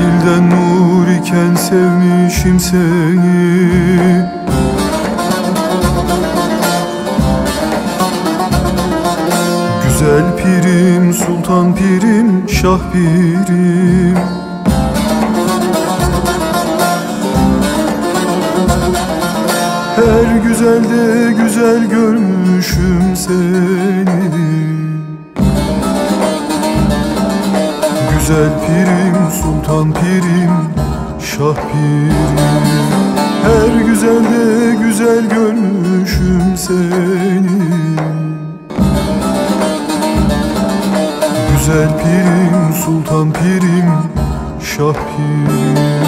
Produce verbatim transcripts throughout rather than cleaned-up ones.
Dilden nur iken sevmişim seni. Güzel pirim, sultan pirim, şah pirim. Her güzelde güzel görmüşüm seni. Güzel pirim, sultan pirim, şah pirim. Her güzelde güzel görmüşüm seni. Güzel pirim, sultan pirim, şah pirim.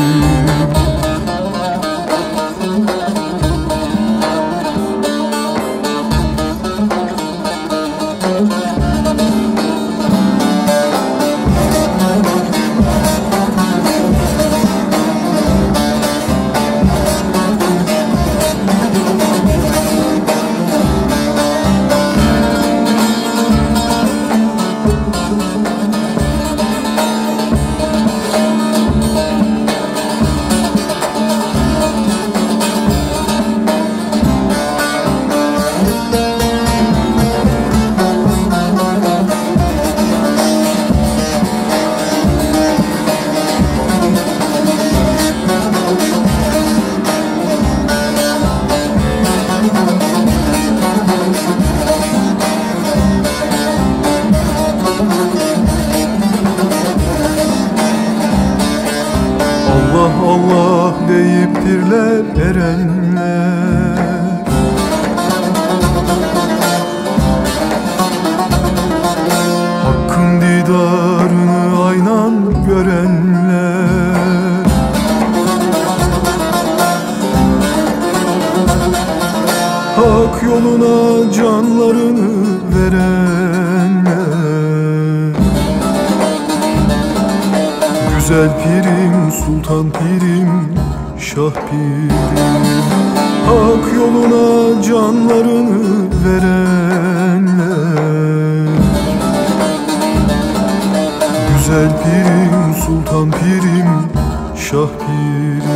Allah Allah deyip dirler erenler, Hakkın didarını aynan görenler. Hak yoluna canlarını verenler. Güzel pirim, sultan pirim, şah pirim. Hak yoluna canlarını verenler. Güzel pirim, sultan pirim, şah pirim.